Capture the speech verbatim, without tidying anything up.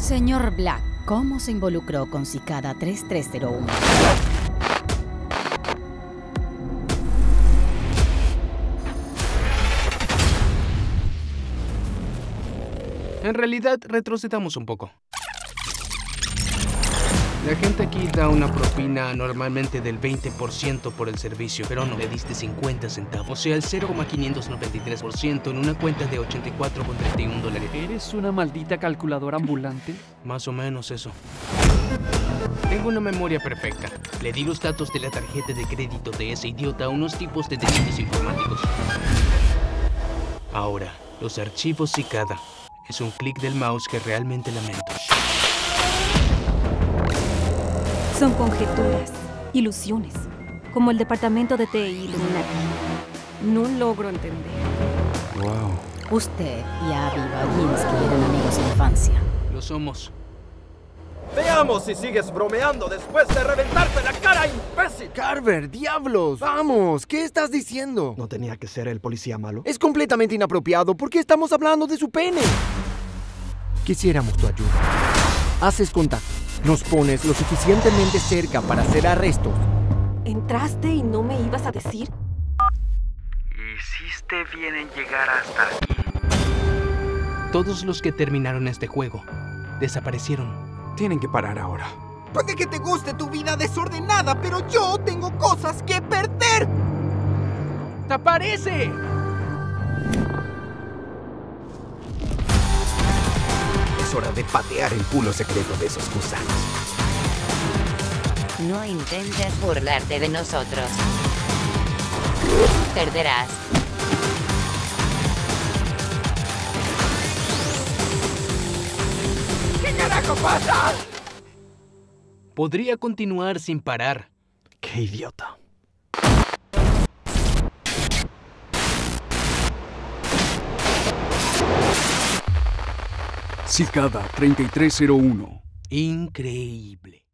Señor Black, ¿cómo se involucró con Cicada tres tres cero uno? En realidad, retrocedamos un poco. La gente aquí da una propina normalmente del veinte por ciento por el servicio, pero no le diste cincuenta centavos, o sea, el cero coma quinientos noventa y tres por ciento en una cuenta de ochenta y cuatro con treinta y uno dólares. ¿Eres una maldita calculadora ambulante? Más o menos eso. Tengo una memoria perfecta. Le di los datos de la tarjeta de crédito de ese idiota a unos tipos de delitos informáticos. Ahora, los archivos Cicada. Es un clic del mouse que realmente lamento. Son conjeturas, ilusiones, como el departamento de T I Illuminati. No logro entender. Wow. Usted y Abby Baginski eran amigos de infancia. Lo somos. Veamos si sigues bromeando después de reventarte la cara, imbécil. Carver, diablos. Vamos, ¿qué estás diciendo? ¿No tenía que ser el policía malo? Es completamente inapropiado porque estamos hablando de su pene. Quisiéramos tu ayuda. Haces contacto. Nos pones lo suficientemente cerca para hacer arrestos. ¿Entraste y no me ibas a decir? Hiciste bien en llegar hasta aquí. Todos los que terminaron este juego desaparecieron. Tienen que parar ahora. Puede que te guste tu vida desordenada, pero yo tengo cosas que perder. ¡Te aparece! Es hora de patear el culo secreto de esos gusanos. No intentes burlarte de nosotros. Perderás. ¿Qué carajo pasa? Podría continuar sin parar. ¡Qué idiota! Cicada treinta y tres cero uno. Increíble.